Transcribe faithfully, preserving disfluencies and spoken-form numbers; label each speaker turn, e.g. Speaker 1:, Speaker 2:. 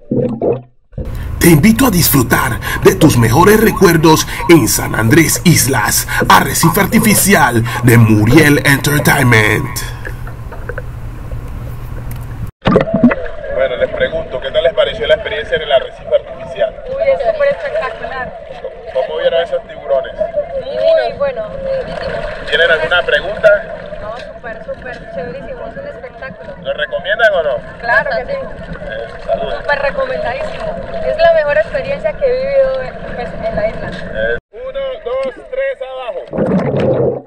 Speaker 1: Te invito a disfrutar de tus mejores recuerdos en San Andrés Islas, Arrecife Artificial de Muriel Entertainment.
Speaker 2: Bueno, les pregunto, ¿qué tal les pareció la experiencia en el Arrecife Artificial?
Speaker 3: Uy, es súper espectacular.
Speaker 2: ¿Cómo vieron esos tiburones?
Speaker 3: Muy bueno.
Speaker 2: ¿Tienen alguna pregunta?
Speaker 3: No, súper, súper chéverísimo. Es un espectáculo.
Speaker 2: ¿Lo recomiendan o no?
Speaker 3: Claro que sí.
Speaker 2: Eh, saludos.
Speaker 3: Súper recomendadísimo. Es la mejor experiencia que he vivido en, pues, en la isla.
Speaker 2: Eh, uno, dos, tres, abajo.